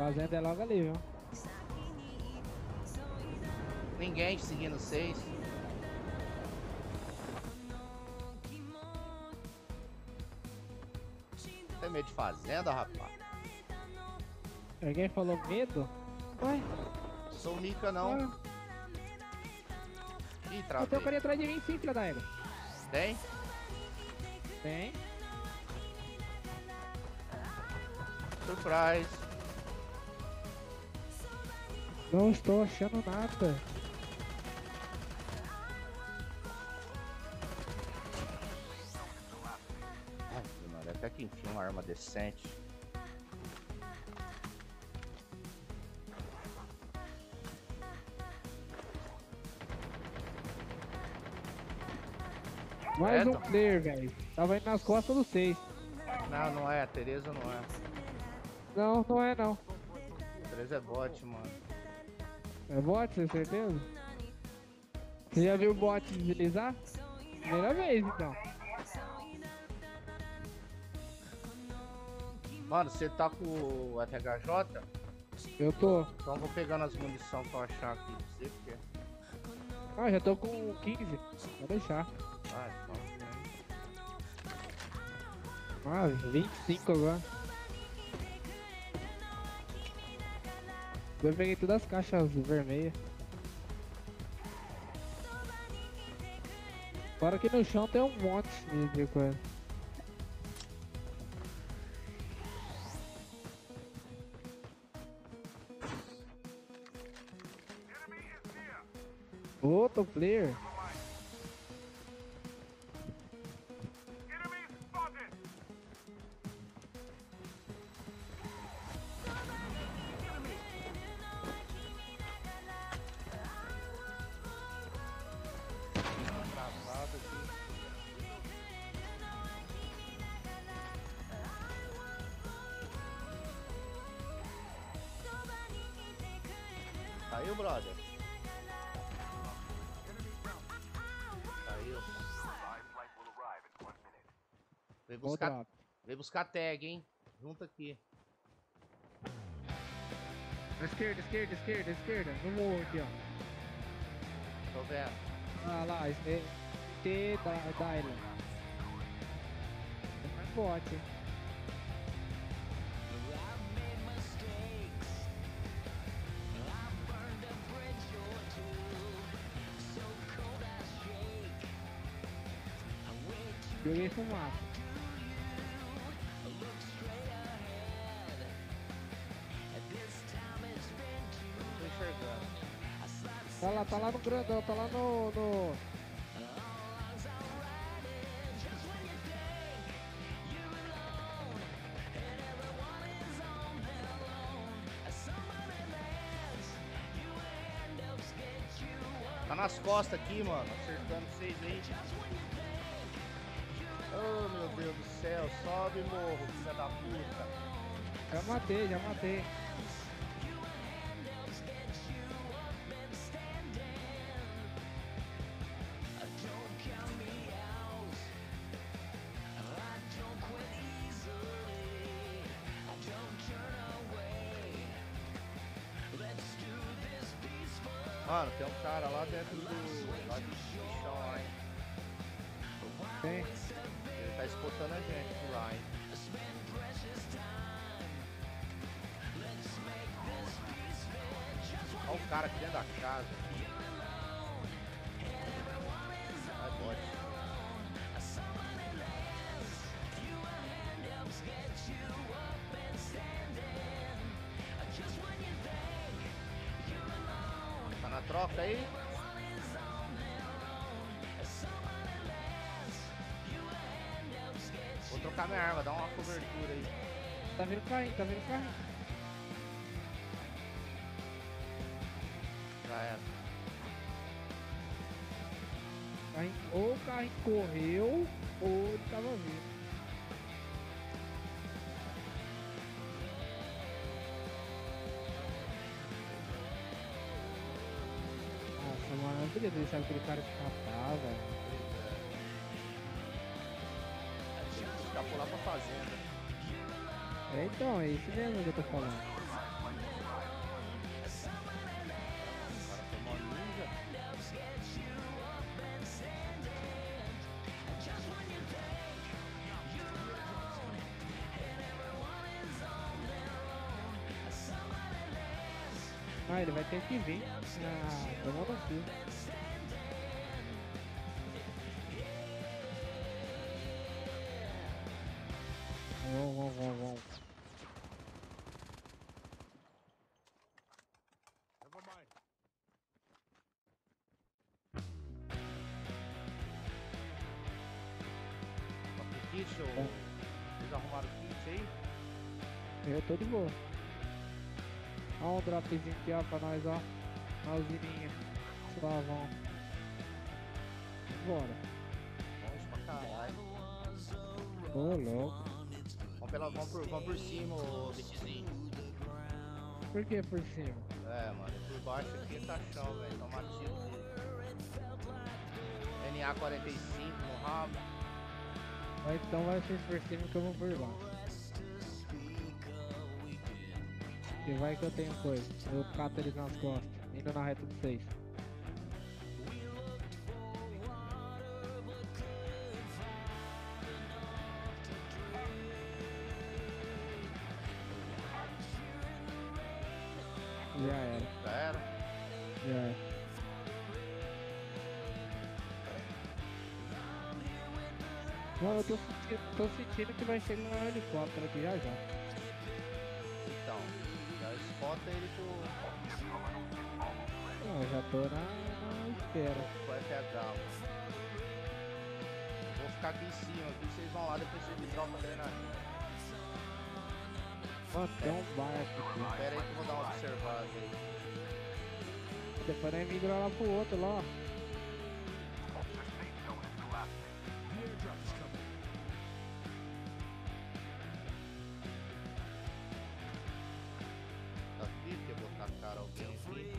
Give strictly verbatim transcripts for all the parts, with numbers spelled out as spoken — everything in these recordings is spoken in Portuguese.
Fazenda é logo ali, viu? Ninguém te seguindo seis. Tem medo de fazenda, rapaz? Alguém falou medo? Ué? Sou Mica, não. Ah, Ih, eu travei. tenho um carinha atrás de mim sim, filha da égua. Tem? Tem. Surprise. Não estou achando nada. Ai, mano, até que enfim uma arma decente. Mais um Correto? player, velho. Tava indo nas costas do seis. Não, não é. A Tereza não é. Não, não é não. A Tereza é bot, mano. É bot, tem certeza? Você já viu o bot deslizar? Primeira vez, então. Mano, você tá com o F H J? Eu tô. Então eu vou pegando as munição que eu achar aqui pra você, porque... Ah, já tô com quinze. Pode deixar. Ah, então... Ah, vinte e cinco agora. Eu peguei todas as caixas vermelhas. Fora que no chão tem um monte de coisa. Outro player. Travado aqui. Caiu, brother? Caiu. Vem buscar, Outro. vem buscar tag, hein? Junto aqui. Esquerda, esquerda, esquerda, esquerda. No morro aqui, ó. Tô vendo. Ah lá, esse T da Dylan. É bot, hein? Joguei fumaça. Não tô enxergando. Tá lá, tá lá no grandão, tá lá no... no... Tá nas costas aqui, mano. Acertando vocês aí. Oh, meu Deus do céu. Sobe, morro, filha da puta. Já matei, já matei. Mano, tem um cara lá dentro do... lá do chão lá, hein. Tem. Ele tá espotando a gente por lá, hein. Olha o cara aqui dentro da casa. Vai, bot. Tá na troca aí? Vou trocar minha arma, dar uma cobertura aí. Tá vindo carrinho, tá vindo carrinho. Já era. Carrinho- Ou o carrinho correu, ou ele tava vivo. Nossa, mano, eu não podia deixar aquele cara escapar, velho. Escapou lá pra fazenda. É, então, é isso mesmo que eu tô falando. Ah, ele vai ter que vir. Ah, tomou no cu. Vamos, vamos, vamos, vamos. O kit, ô, vocês arrumaram o kit aí? Eu tô de boa. Ó um dropzinho aqui, ó, pra nós, ó. Na usininha. Suavão. Bora. Longe pra caralho. Ô, louco. Vamos, pela, vamos, por, vamos por cima, ô bitzinho. Por que por cima? É, mano, por baixo aqui tá chão, velho. Tomar tiro de N A quarenta e cinco no rabo. Mas então vai ser por cima que eu vou por baixo. E vai que eu tenho coisa. Eu cato eles nas costas, indo na reta de seis. Já era. Já era? Já era. Não, eu tô sentindo, tô sentindo que vai chegar um helicóptero aqui já já. Então, já espota ele com Não, eu já tô na, na espera. o F H. Mano. Eu vou ficar aqui em cima, aqui vocês vão lá, depois vocês me dropam a adrenalina. Mano, tem um barco aqui. Pera aí que eu vou dar uma observada aí. Depois nós migra lá pro outro lá, ó. Aqui que eu vou tacar alguém aqui.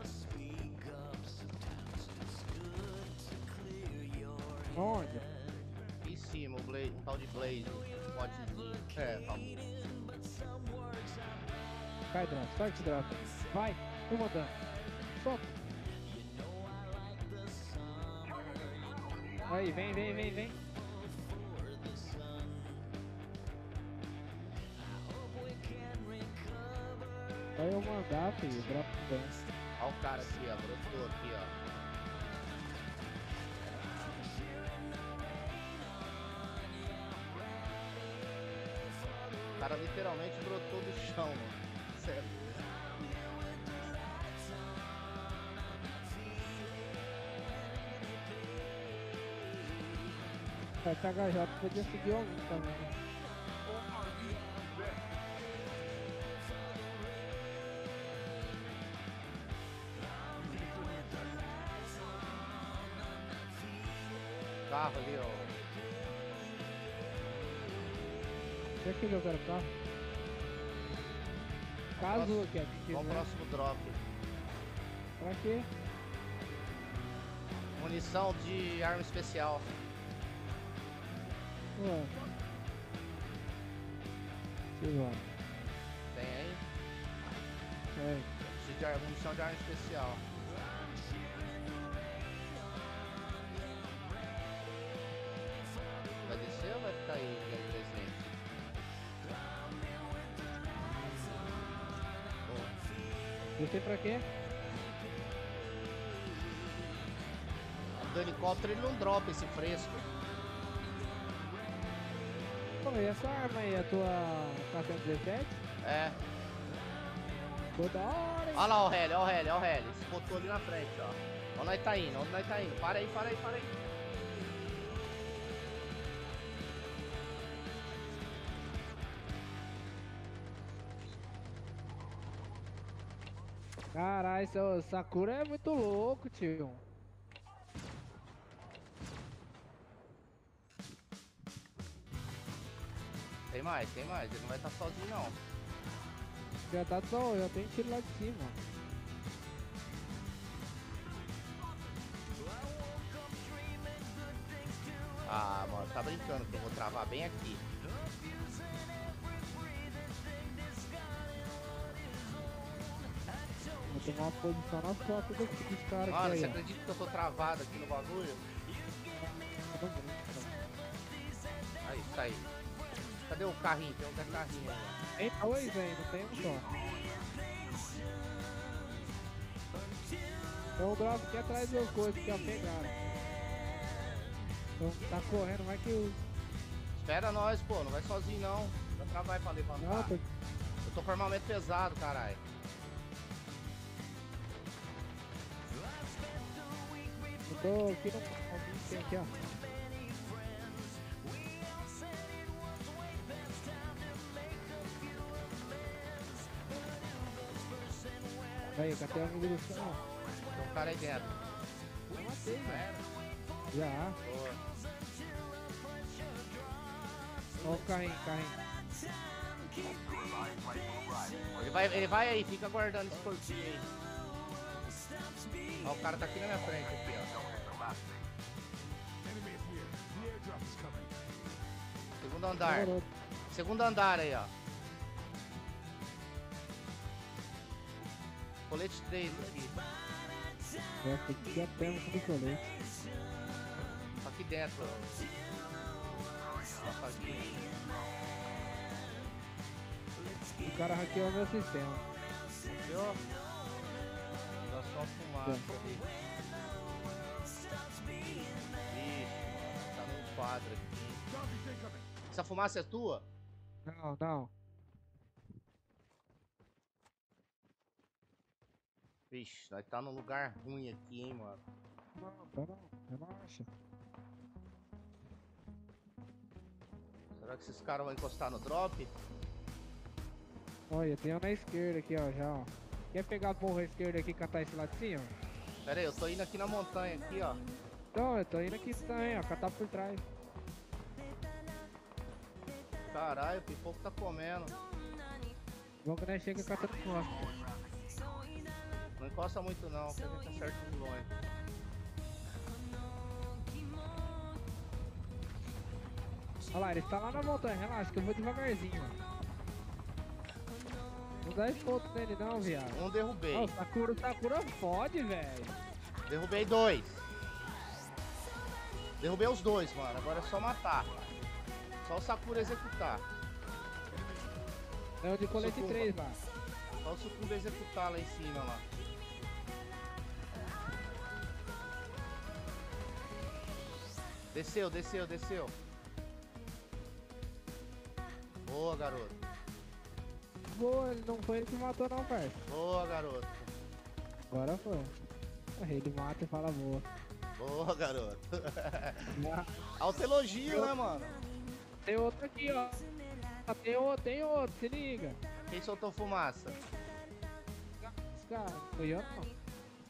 Onde? Aqui em cima, o Blaze, um tal de Blaze, um botezinho. É, tá bom. Cai, drop, sorte, drop. Vai, tô mandando. Solta. Aí, vem, vem, vem, vem. Vai eu mandar, filho. Drop bem. Olha o cara aqui, ó. Brotou aqui, ó. O cara literalmente brotou do chão, mano. Sério. Essa H J podia seguir algum também. Né? Carro ali, ó. Deixa que eu quero carro. Casou aqui, aqui. Vamos pro próximo drop. Pra quê? Munição de arma especial. Ué. Que lá. Tem aí? É. Preciso de ar- munição de arma especial. Vai descer ou vai ficar aí dando presente? Descer pra quê? Do helicóptero ele não dropa esse fresco. Pô, e essa arma aí, a tua K cento e dezessete? É. Toda hora, hein? Olha lá o Heli, olha o Heli, olha o Heli. Se botou ali na frente, ó. Onde nós tá indo, onde nós tá indo. Para aí, para aí, para aí. Caralho, seu Sakura é muito louco, tio. Tem mais, tem mais. Ele não vai estar sozinho, não. Já tá só, eu tenho tiro lá de cima. Ah, mano, tá brincando que eu vou travar bem aqui. Vou tomar uma posição nas costas desse- dos caras Mano, aqui você aí, ó. acredita que eu tô travado aqui no bagulho? Tá bom, né? Aí, tá aí. Cadê o carrinho? Tem um carrinho aí. Tem dois aí, não tem um só. Tem um drop aqui atrás do coisa que ó, pegaram. Então tá correndo, vai que o. Espera nós, pô, não vai sozinho não. Já trabalha pra levantar. Não, tô... Eu tô com armamento pesado, caralho. Eu tô aqui no. Alguém tem aqui, ó. Aí, catei a munição. Tem um cara aí dentro. Eu matei, Já velho. era. Já. Boa. Ó o carrinho, carrinho. Ele vai, ele vai aí, fica guardando esse corpinho aí. Ó, o cara tá aqui na minha frente, aqui, ó. Segundo andar. Demorou. Segundo andar aí, ó. Colete três aqui. É, tem que ir a perna do colete. Tá aqui dentro, ó. Nossa, aqui. O cara hackeou meu sistema. Viu? Dá só fumaça ali. Ixi, tá num quadro aqui. Essa fumaça é tua? Não, não. Vixe, nós tá num lugar ruim aqui, hein, mano. Não, tá não. Relaxa. Será que esses caras vão encostar no drop? Olha, tem um na esquerda aqui, ó, já, ó. Quer pegar a porra esquerda aqui e catar esse lado de cima? Pera aí, eu tô indo aqui na montanha, aqui, ó. Então, eu tô indo aqui também, ó, catar por trás. Caralho, o pipoco tá comendo. Vamos que nós chega catando costa. Não encosta muito não, que a gente acerta de longe. Olha lá, ele tá lá na montanha, relaxa que eu vou devagarzinho, ó. Não dá escolto nele não, viado. Um derrubei. Ó, o Sakura, o Sakura fode, velho. Derrubei dois. Derrubei os dois, mano. Agora é só matar. Só o Sakura executar. É o de colete Sucumba. três lá. Só o Sucumba executar lá em cima, lá. Desceu, desceu, desceu. Boa, garoto. Boa, ele não foi ele que matou não, parça. Boa, garoto. Agora foi. Ele mata e fala boa. Boa, garoto. Alto elogio, né, mano? Tem outro aqui, ó. Ah, Tem outro, tem outro, se liga. Quem soltou fumaça? Esse cara, foi eu não.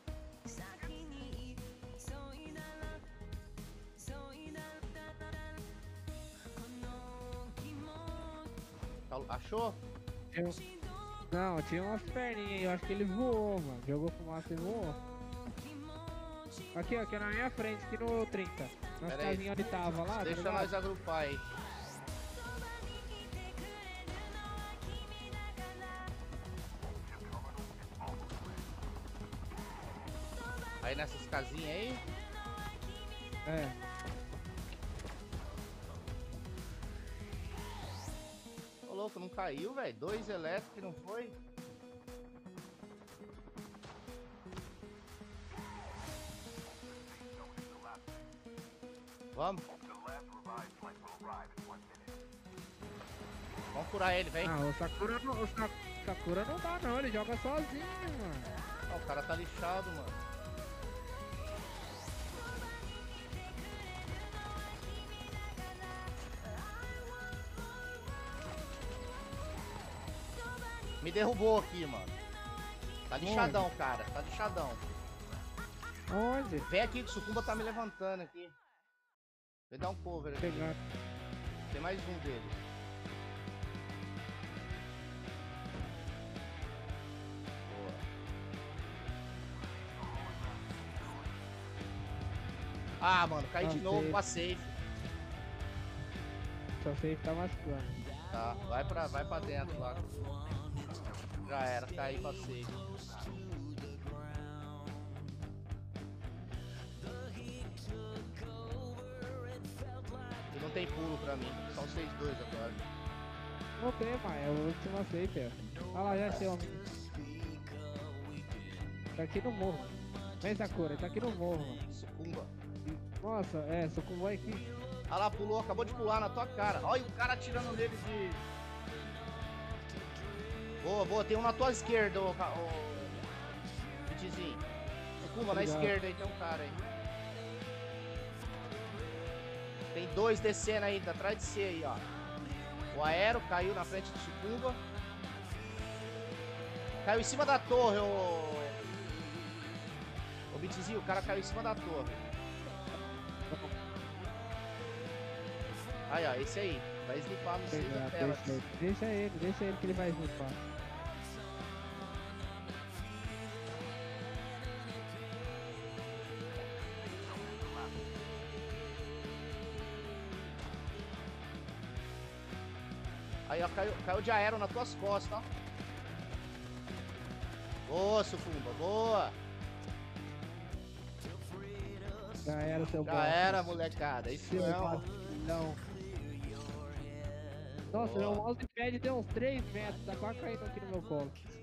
Achou? Eu... Não, tinha umas perninhas aí, eu acho que ele voou, mano. Jogou fumaça e voou. Aqui, ó, aqui na minha frente, aqui no trinta. Nas Pera aí. casinhas onde tava lá, Deixa tá nós ligado? agrupar aí. Aí nessas casinhas aí. É. Ô louco, não caiu, velho. Dois elétricos não foi? Vamos. Vamos curar ele, vem. Ah, o Sakura não, o Sa- Sakura não dá não, ele joga sozinho, mano. Ah, o cara tá lixado, mano. Me derrubou aqui, mano. Tá lixadão, cara. Tá lixadão. Onde? Vem aqui que o Sucumba tá me levantando aqui. Vem dar um cover aqui. Pegar. Tem mais um dele. Boa. Ah, mano, caí de Ah, novo safe. pra safe. Só sei que tá machucando. Tá, vai pra, vai pra dentro lá. Já era, caí pra safe. E não tem pulo pra mim, são vocês dois agora. Não tem, mas é o último safe, ó. Olha lá, já achei o homem. Tá aqui no morro. Vem, Sakura, ele tá aqui no morro, mano. Sucumba. Nossa, é, sucumbou aqui. Ah lá, pulou, acabou de pular na tua cara. Olha o cara atirando nele de... Boa, boa, tem um na tua esquerda, ô... ô... Pitizinho. Sucumba, na esquerda aí, tem um cara aí. Tem dois descendo aí, tá atrás de você aí, ó. O aero caiu na frente do Sucumba. Caiu em cima da torre, ô... Ô, Bitizinho, o cara caiu em cima da torre. Aí, ó, esse aí. Vai slipar no centro da tela. Deixa ele, deixa ele, deixa ele que ele vai slipar. Aí, ó, caiu, caiu de aero nas tuas costas, ó. Boa, Sucumba, boa. Já era o seu Já boss. era, molecada. Isso não. Não. Nossa, Boa. meu mousepad deu uns três metros, tá quase caindo aqui no meu colo.